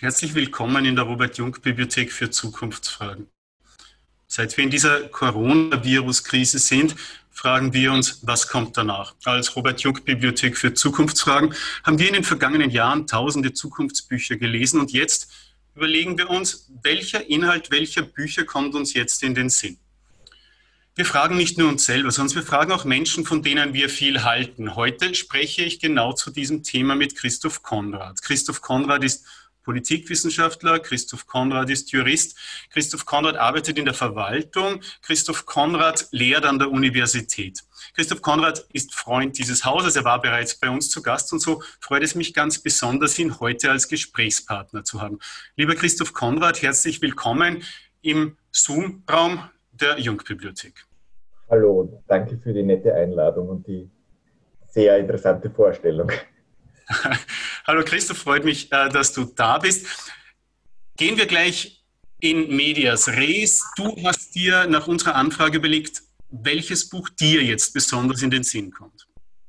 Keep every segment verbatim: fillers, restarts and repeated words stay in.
Herzlich willkommen in der Robert-Jungk-Bibliothek für Zukunftsfragen. Seit wir in dieser Coronavirus-Krise sind, fragen wir uns, was kommt danach? Als Robert-Jungk-Bibliothek für Zukunftsfragen haben wir in den vergangenen Jahren tausende Zukunftsbücher gelesen und jetzt überlegen wir uns, welcher Inhalt welcher Bücher kommt uns jetzt in den Sinn? Wir fragen nicht nur uns selber, sondern wir fragen auch Menschen, von denen wir viel halten. Heute spreche ich genau zu diesem Thema mit Christoph Konrad. Christoph Konrad ist Politikwissenschaftler, Christoph Konrad ist Jurist, Christoph Konrad arbeitet in der Verwaltung, Christoph Konrad lehrt an der Universität. Christoph Konrad ist Freund dieses Hauses, er war bereits bei uns zu Gast und so freut es mich ganz besonders, ihn heute als Gesprächspartner zu haben. Lieber Christoph Konrad, herzlich willkommen im Zoom-Raum der Jungk-Bibliothek. Hallo, danke für die nette Einladung und die sehr interessante Vorstellung. Hallo Christoph, freut mich, dass du da bist. Gehen wir gleich in medias res. Du hast dir nach unserer Anfrage überlegt, welches Buch dir jetzt besonders in den Sinn kommt.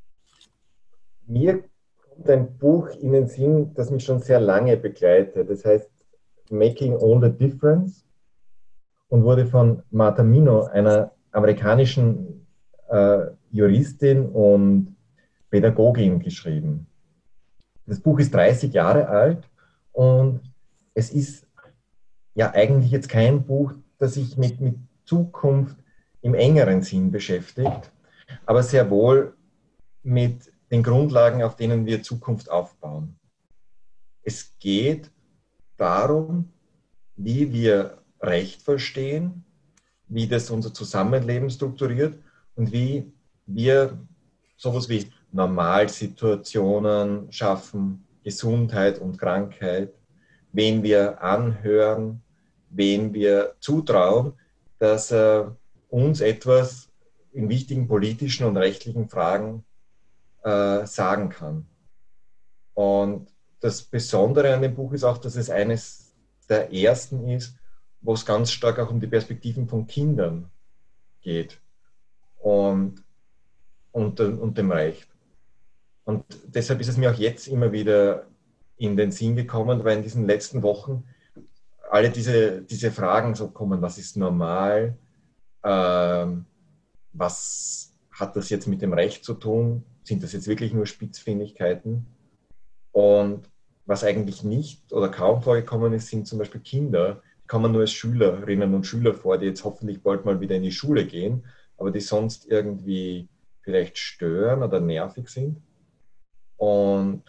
Mir kommt ein Buch in den Sinn, das mich schon sehr lange begleitet. Das heißt Making All the Difference und wurde von Martha Minow, einer amerikanischen äh, Juristin und Pädagogin, geschrieben. Das Buch ist dreißig Jahre alt und es ist ja eigentlich jetzt kein Buch, das sich mit, mit Zukunft im engeren Sinn beschäftigt, aber sehr wohl mit den Grundlagen, auf denen wir Zukunft aufbauen. Es geht darum, wie wir Recht verstehen, wie das unser Zusammenleben strukturiert und wie wir sowas wie Normalsituationen schaffen, Gesundheit und Krankheit, wen wir anhören, wen wir zutrauen, dass er uns etwas in wichtigen politischen und rechtlichen Fragen äh, sagen kann. Und das Besondere an dem Buch ist auch, dass es eines der ersten ist, wo es ganz stark auch um die Perspektiven von Kindern geht und, und, und dem Recht. Und deshalb ist es mir auch jetzt immer wieder in den Sinn gekommen, weil in diesen letzten Wochen alle diese, diese Fragen so kommen, was ist normal, ähm, was hat das jetzt mit dem Recht zu tun, sind das jetzt wirklich nur Spitzfindigkeiten? Und was eigentlich nicht oder kaum vorgekommen ist, sind zum Beispiel Kinder, die kommen nur als Schülerinnen und Schüler vor, die jetzt hoffentlich bald mal wieder in die Schule gehen, aber die sonst irgendwie vielleicht stören oder nervig sind. Und,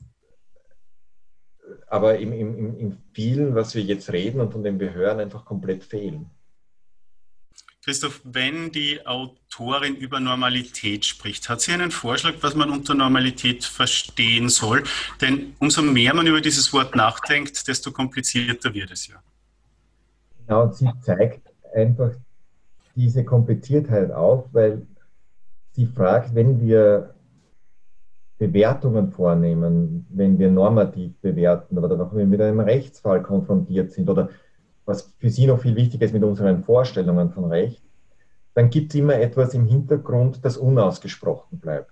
aber im, im, im vielen, was wir jetzt reden und von dem wir hören, einfach komplett fehlen. Christoph, wenn die Autorin über Normalität spricht, hat sie einen Vorschlag, was man unter Normalität verstehen soll? Denn umso mehr man über dieses Wort nachdenkt, desto komplizierter wird es ja. Genau, und sie zeigt einfach diese Kompliziertheit auf, weil sie fragt, wenn wir Bewertungen vornehmen, wenn wir normativ bewerten oder auch wenn wir mit einem Rechtsfall konfrontiert sind oder was für Sie noch viel wichtiger ist mit unseren Vorstellungen von Recht, dann gibt es immer etwas im Hintergrund, das unausgesprochen bleibt.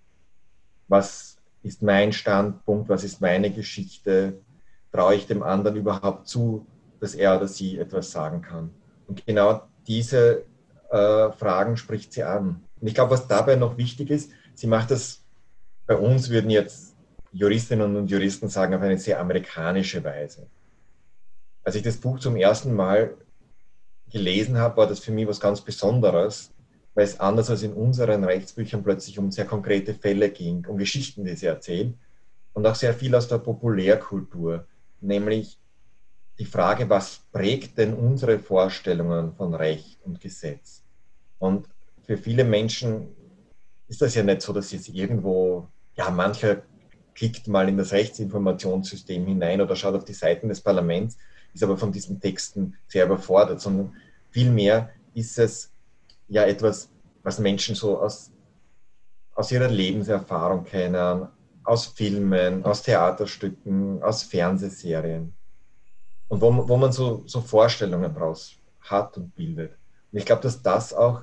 Was ist mein Standpunkt? Was ist meine Geschichte? Traue ich dem anderen überhaupt zu, dass er oder sie etwas sagen kann? Und genau diese äh, Fragen spricht sie an. Und ich glaube, was dabei noch wichtig ist, sie macht das, bei uns würden jetzt Juristinnen und Juristen sagen, auf eine sehr amerikanische Weise. Als ich das Buch zum ersten Mal gelesen habe, war das für mich was ganz Besonderes, weil es anders als in unseren Rechtsbüchern plötzlich um sehr konkrete Fälle ging, um Geschichten, die sie erzählt und auch sehr viel aus der Populärkultur, nämlich die Frage, was prägt denn unsere Vorstellungen von Recht und Gesetz? Und für viele Menschen ist das ja nicht so, dass jetzt irgendwo, ja, mancher klickt mal in das Rechtsinformationssystem hinein oder schaut auf die Seiten des Parlaments, ist aber von diesen Texten sehr überfordert, sondern vielmehr ist es ja etwas, was Menschen so aus, aus ihrer Lebenserfahrung kennen, aus Filmen, aus Theaterstücken, aus Fernsehserien und wo, wo man so, so Vorstellungen daraus hat und bildet. Und ich glaube, dass das auch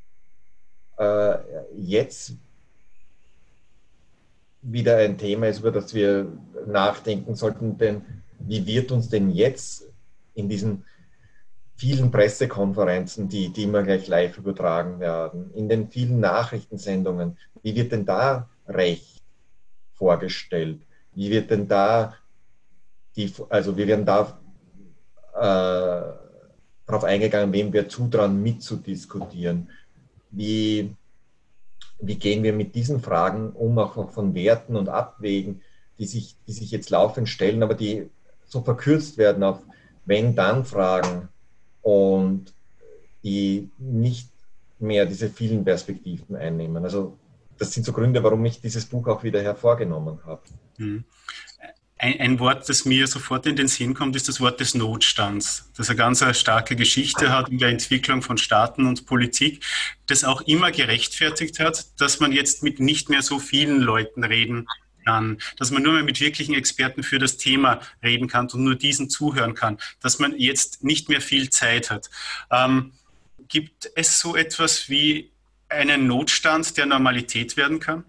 äh, jetzt wieder ein Thema ist, über das wir nachdenken sollten, denn wie wird uns denn jetzt in diesen vielen Pressekonferenzen, die, die immer gleich live übertragen werden, in den vielen Nachrichtensendungen, wie wird denn da Recht vorgestellt? Wie wird denn da die, also wir werden da äh, darauf eingegangen, wem wir zutrauen, mitzudiskutieren. Wie, wie gehen wir mit diesen Fragen um, auch von Werten und Abwägen, die sich, die sich jetzt laufend stellen, aber die so verkürzt werden auf Wenn-Dann-Fragen und die nicht mehr diese vielen Perspektiven einnehmen. Also das sind so Gründe, warum ich dieses Buch auch wieder hervorgenommen habe. Mhm. Ein, ein Wort, das mir sofort in den Sinn kommt, ist das Wort des Notstands, das eine ganz starke Geschichte hat in der Entwicklung von Staaten und Politik, das auch immer gerechtfertigt hat, dass man jetzt mit nicht mehr so vielen Leuten reden kann, dass man nur mehr mit wirklichen Experten für das Thema reden kann und nur diesen zuhören kann, dass man jetzt nicht mehr viel Zeit hat. Ähm, gibt es so etwas wie einen Notstand, der Normalität werden kann?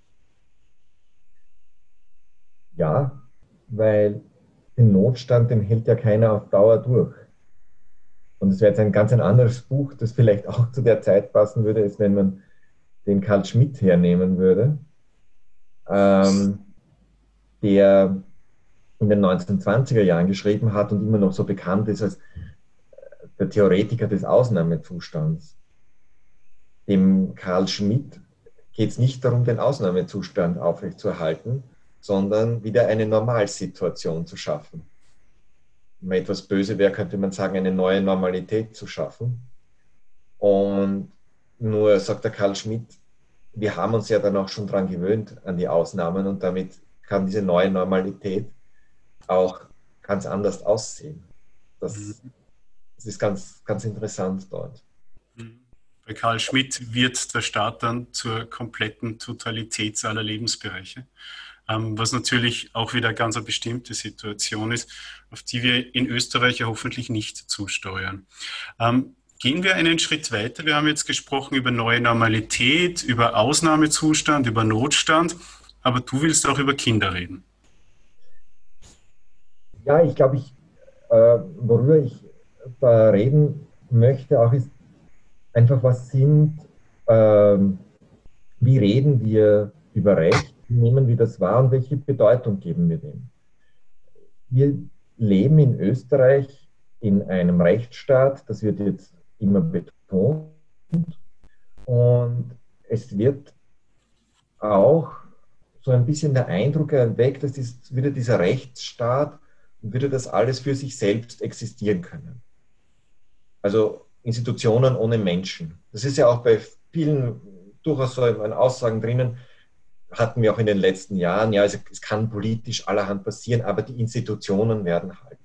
Ja, weil den Notstand, den hält ja keiner auf Dauer durch. Und es wäre jetzt ein ganz ein anderes Buch, das vielleicht auch zu der Zeit passen würde, als wenn man den Carl Schmitt hernehmen würde, ähm, der in den neunzehnhundertzwanziger Jahren geschrieben hat und immer noch so bekannt ist als der Theoretiker des Ausnahmezustands. Dem Carl Schmitt geht es nicht darum, den Ausnahmezustand aufrechtzuerhalten, sondern wieder eine Normalsituation zu schaffen. Wenn man etwas böse wäre, könnte man sagen, eine neue Normalität zu schaffen. Und nur sagt der Carl Schmitt, wir haben uns ja dann auch schon daran gewöhnt, an die Ausnahmen, und damit kann diese neue Normalität auch ganz anders aussehen. Das, das ist ganz, ganz interessant dort. Bei Carl Schmitt wird der Staat dann zur kompletten Totalität aller Lebensbereiche, was natürlich auch wieder ganz eine bestimmte Situation ist, auf die wir in Österreich ja hoffentlich nicht zusteuern. Gehen wir einen Schritt weiter. Wir haben jetzt gesprochen über neue Normalität, über Ausnahmezustand, über Notstand, aber du willst auch über Kinder reden. Ja, ich glaube, ich, äh, worüber ich da reden möchte, auch ist einfach, was sind, äh, wie reden wir über Recht, wie nehmen wir das wahr und welche Bedeutung geben wir dem? Wir leben in Österreich in einem Rechtsstaat, das wird jetzt immer betont, und es wird auch so ein bisschen der Eindruck erweckt, dass dies, wieder dieser Rechtsstaat würde das alles für sich selbst existieren können. Also Institutionen ohne Menschen. Das ist ja auch bei vielen durchaus so in Aussagen drinnen, hatten wir auch in den letzten Jahren, ja, also es kann politisch allerhand passieren, aber die Institutionen werden halten.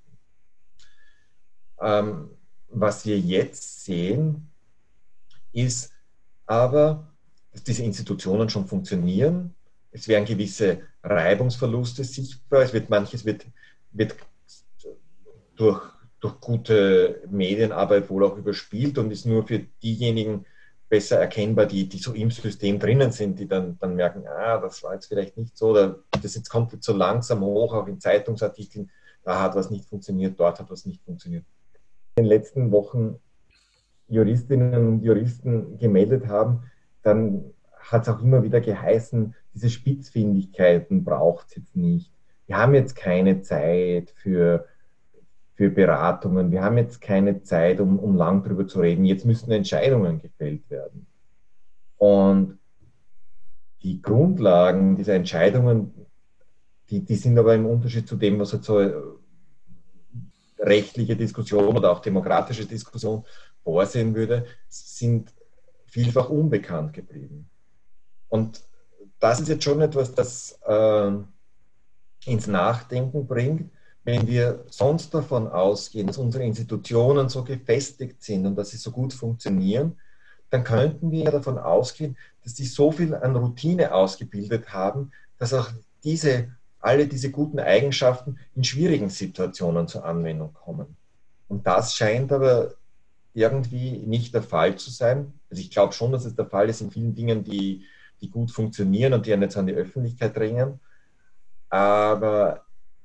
Ähm, was wir jetzt sehen, ist aber, dass diese Institutionen schon funktionieren. Es werden gewisse Reibungsverluste sichtbar. Es wird, manches wird, wird durch, durch gute Medienarbeit wohl auch überspielt und ist nur für diejenigen besser erkennbar, die, die so im System drinnen sind, die dann, dann merken, ah, das war jetzt vielleicht nicht so, oder das jetzt kommt jetzt so langsam hoch, auch in Zeitungsartikeln, da hat was nicht funktioniert, dort hat was nicht funktioniert. In den letzten Wochen Juristinnen und Juristen gemeldet haben, dann hat es auch immer wieder geheißen, diese Spitzfindigkeiten braucht es jetzt nicht. Wir haben jetzt keine Zeit für, für Beratungen, wir haben jetzt keine Zeit, um, um lang drüber zu reden. Jetzt müssen Entscheidungen gefällt werden. Und die Grundlagen dieser Entscheidungen, die, die sind aber im Unterschied zu dem, was halt so rechtliche Diskussion oder auch demokratische Diskussion vorsehen würde, sind vielfach unbekannt geblieben. Und das ist jetzt schon etwas, das äh, ins Nachdenken bringt, wenn wir sonst davon ausgehen, dass unsere Institutionen so gefestigt sind und dass sie so gut funktionieren, dann könnten wir davon ausgehen, dass sie so viel an Routine ausgebildet haben, dass auch diese, alle diese guten Eigenschaften in schwierigen Situationen zur Anwendung kommen. Und das scheint aber irgendwie nicht der Fall zu sein. Also ich glaube schon, dass es der Fall ist in vielen Dingen, die, die gut funktionieren und die ja jetzt an die Öffentlichkeit dringen. Aber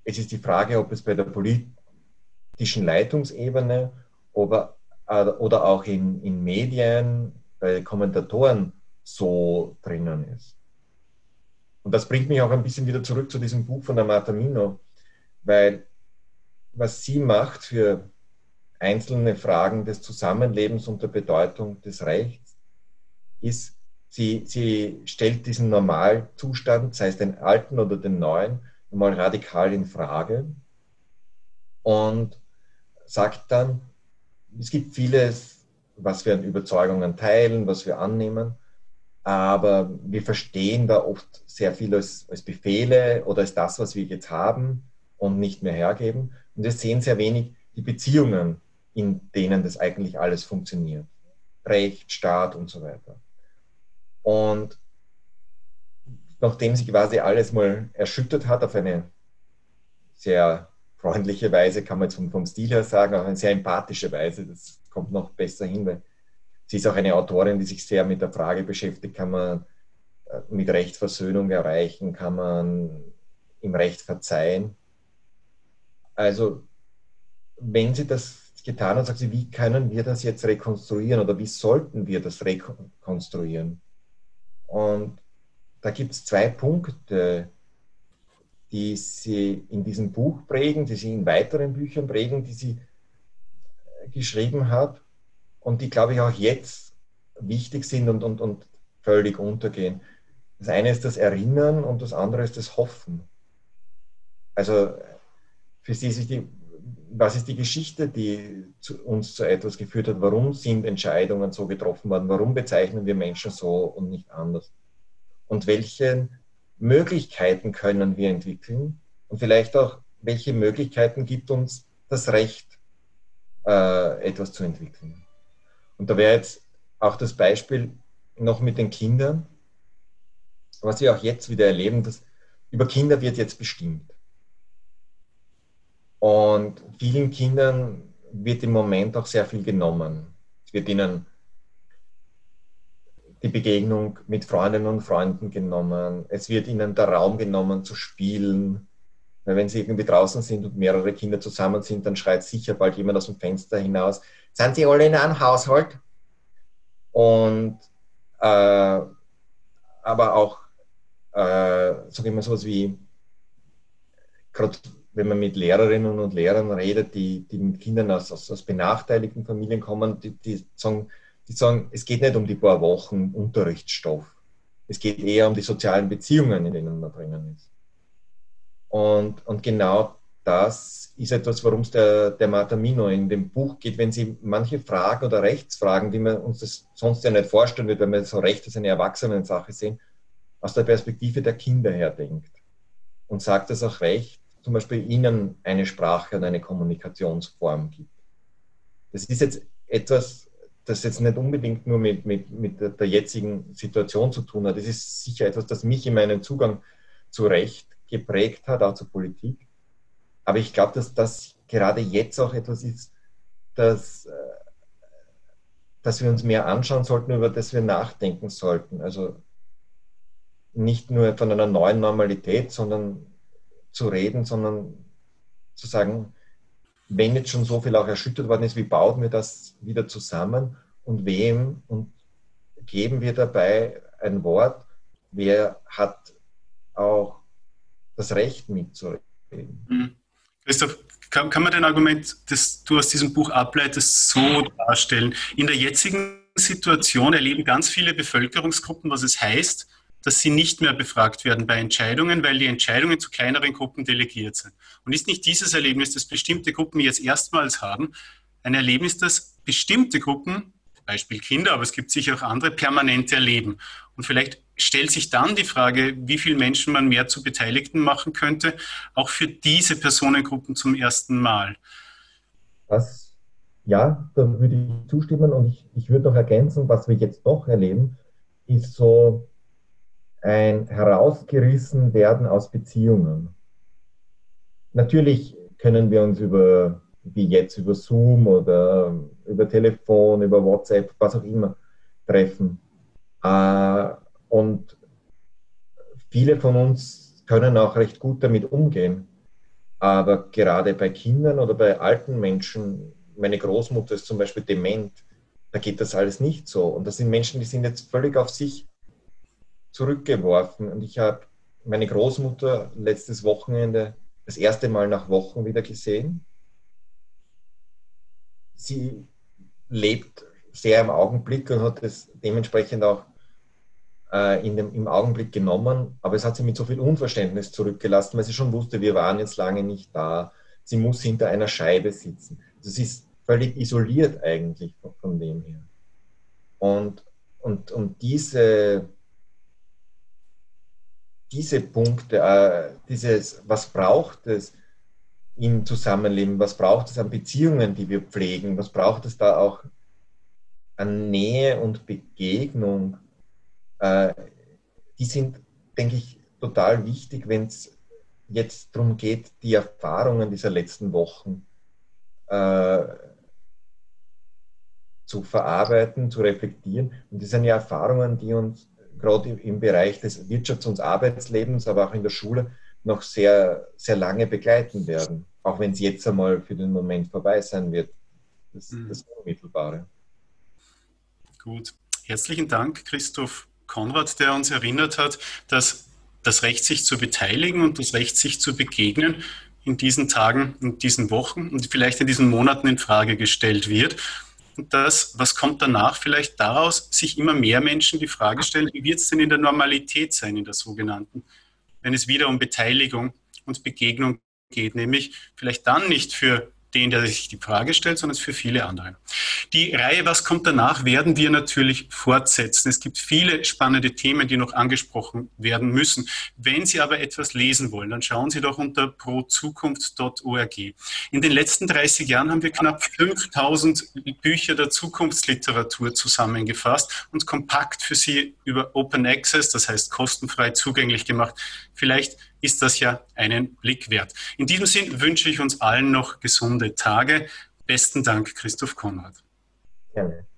es ist die Frage, ob es bei der politischen Leitungsebene oder, äh, oder auch in, in Medien, bei Kommentatoren so drinnen ist. Und das bringt mich auch ein bisschen wieder zurück zu diesem Buch von der Martha Minow, weil was sie macht für einzelne Fragen des Zusammenlebens und der Bedeutung des Rechts, ist, sie, sie stellt diesen Normalzustand, sei es den alten oder den neuen, mal radikal in Frage und sagt dann, es gibt vieles, was wir an Überzeugungen teilen, was wir annehmen, aber wir verstehen da oft sehr viel als, als Befehle oder als das, was wir jetzt haben und nicht mehr hergeben. Und wir sehen sehr wenig die Beziehungen, in denen das eigentlich alles funktioniert. Recht, Staat und so weiter. Und nachdem sie quasi alles mal erschüttert hat, auf eine sehr freundliche Weise, kann man jetzt vom, vom Stil her sagen, auf eine sehr empathische Weise, das kommt noch besser hin, weil sie ist auch eine Autorin, die sich sehr mit der Frage beschäftigt, kann man mit Recht Versöhnung erreichen, kann man im Recht verzeihen. Also, wenn sie das getan hat, sagt sie, wie können wir das jetzt rekonstruieren oder wie sollten wir das rekonstruieren? Und da gibt es zwei Punkte, die sie in diesem Buch prägen, die sie in weiteren Büchern prägen, die sie geschrieben hat und die, glaube ich, auch jetzt wichtig sind und, und, und völlig untergehen. Das eine ist das Erinnern und das andere ist das Hoffen. Also für sie ist die, was ist die Geschichte, die zu, uns zu etwas geführt hat? Warum sind Entscheidungen so getroffen worden? Warum bezeichnen wir Menschen so und nicht anders? Und welche Möglichkeiten können wir entwickeln? Und vielleicht auch, welche Möglichkeiten gibt uns das Recht, äh, etwas zu entwickeln? Und da wäre jetzt auch das Beispiel noch mit den Kindern, was wir auch jetzt wieder erleben, dass über Kinder wird jetzt bestimmt. Und vielen Kindern wird im Moment auch sehr viel genommen. Es wird ihnen die Begegnung mit Freundinnen und Freunden genommen. Es wird ihnen der Raum genommen zu spielen. Weil wenn sie irgendwie draußen sind und mehrere Kinder zusammen sind, dann schreit sicher bald jemand aus dem Fenster hinaus, sind sie alle in einem Haushalt? Und äh, aber auch, äh, sage ich mal, sowas wie, gerade wenn man mit Lehrerinnen und Lehrern redet, die, die mit Kindern aus, aus, aus benachteiligten Familien kommen, die, die, sagen, die sagen, es geht nicht um die paar Wochen Unterrichtsstoff. Es geht eher um die sozialen Beziehungen, in denen man drinnen ist. Und, und genau das ist etwas, worum es der, der Martha Minow in dem Buch geht, wenn sie manche Fragen oder Rechtsfragen, die man uns das sonst ja nicht vorstellen wird, wenn wir so Recht als eine Erwachsenensache sehen, aus der Perspektive der Kinder her denkt. Und sagt, dass auch Recht zum Beispiel ihnen eine Sprache und eine Kommunikationsform gibt. Das ist jetzt etwas, das jetzt nicht unbedingt nur mit, mit, mit der jetzigen Situation zu tun hat. Das ist sicher etwas, das mich in meinem Zugang zu Recht geprägt hat, auch zur Politik. Aber ich glaube, dass das gerade jetzt auch etwas ist, das, dass wir uns mehr anschauen sollten, über das wir nachdenken sollten. Also nicht nur von einer neuen Normalität, sondern zu reden, sondern zu sagen, wenn jetzt schon so viel auch erschüttert worden ist, wie bauen wir das wieder zusammen und wem und geben wir dabei ein Wort, wer hat auch das Recht mitzureden. Mhm. Christoph, kann, kann man dein Argument, das du aus diesem Buch ableitest, so darstellen? In der jetzigen Situation erleben ganz viele Bevölkerungsgruppen, was es heißt, dass sie nicht mehr befragt werden bei Entscheidungen, weil die Entscheidungen zu kleineren Gruppen delegiert sind. Und ist nicht dieses Erlebnis, das bestimmte Gruppen jetzt erstmals haben, ein Erlebnis, das bestimmte Gruppen, Beispiel Kinder, aber es gibt sicher auch andere, permanent erleben? Und vielleicht stellt sich dann die Frage, wie viele Menschen man mehr zu Beteiligten machen könnte, auch für diese Personengruppen zum ersten Mal. Das, ja, da würde ich zustimmen und ich, ich würde noch ergänzen, was wir jetzt noch erleben, ist so ein herausgerissen werden aus Beziehungen. Natürlich können wir uns über, wie jetzt, über Zoom oder über Telefon, über WhatsApp, was auch immer, treffen. Und viele von uns können auch recht gut damit umgehen. Aber gerade bei Kindern oder bei alten Menschen, meine Großmutter ist zum Beispiel dement, da geht das alles nicht so. Und das sind Menschen, die sind jetzt völlig auf sich zurückgeworfen. Und ich habe meine Großmutter letztes Wochenende das erste Mal nach Wochen wieder gesehen. Sie lebt sehr im Augenblick und hat es dementsprechend auch äh, in dem, im Augenblick genommen, aber es hat sie mit so viel Unverständnis zurückgelassen, weil sie schon wusste, wir waren jetzt lange nicht da. Sie muss hinter einer Scheibe sitzen. Also sie ist völlig isoliert eigentlich von, von dem her. Und, und, und diese, diese Punkte, äh, dieses, was braucht es im Zusammenleben, was braucht es an Beziehungen, die wir pflegen, was braucht es da auch an Nähe und Begegnung, äh, die sind, denke ich, total wichtig, wenn es jetzt darum geht, die Erfahrungen dieser letzten Wochen äh, zu verarbeiten, zu reflektieren. Und das sind ja Erfahrungen, die uns gerade im Bereich des Wirtschafts- und Arbeitslebens, aber auch in der Schule noch sehr, sehr lange begleiten werden. Auch wenn es jetzt einmal für den Moment vorbei sein wird. Das, mhm. das Unmittelbare. Gut. Herzlichen Dank, Christoph Konrad, der uns erinnert hat, dass das Recht, sich zu beteiligen und das Recht, sich zu begegnen, in diesen Tagen, in diesen Wochen und vielleicht in diesen Monaten in Frage gestellt wird. Und das, was kommt danach, vielleicht daraus, sich immer mehr Menschen die Frage stellen, wie wird es denn in der Normalität sein, in der sogenannten, wenn es wieder um Beteiligung und Begegnung geht, nämlich vielleicht dann nicht für den, der sich die Frage stellt, sondern für viele andere. Die Reihe Was kommt danach werden wir natürlich fortsetzen. Es gibt viele spannende Themen, die noch angesprochen werden müssen. Wenn Sie aber etwas lesen wollen, dann schauen Sie doch unter pro zukunft punkt org. In den letzten dreißig Jahren haben wir knapp fünftausend Bücher der Zukunftsliteratur zusammengefasst und kompakt für Sie über Open Access, das heißt kostenfrei zugänglich gemacht. Vielleicht ist das ja einen Blick wert. In diesem Sinn wünsche ich uns allen noch gesunde Tage. Besten Dank, Christoph Konrad. Gerne.